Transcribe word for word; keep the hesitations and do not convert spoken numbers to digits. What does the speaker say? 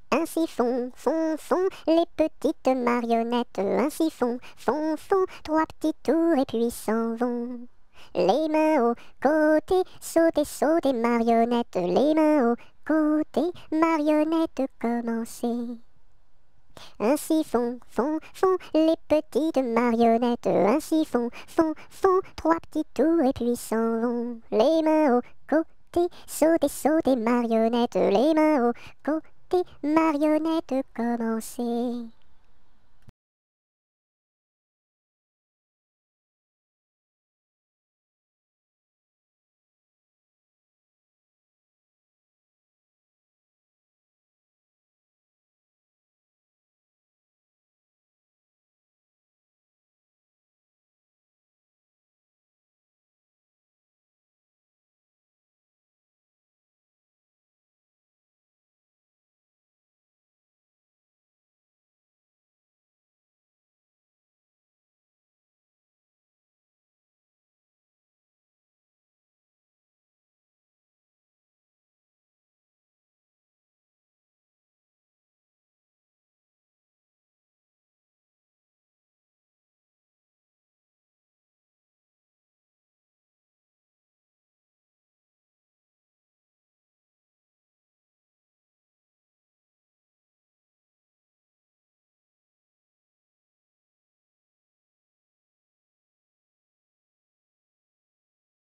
Ainsi font, font, font les petites marionnettes. Ainsi font, font, font trois petits tours et puis s'en vont. Les mains au côté, sautez, sautez, marionnettes. Les mains au côté, marionnettes, commencez. Ainsi font, font, font les petites marionnettes. Ainsi font, font, font trois petits tours et puis s'en vont. Les mains au côté, sautez, sautez, marionnettes. Les mains au côté, marionnettes, commencez.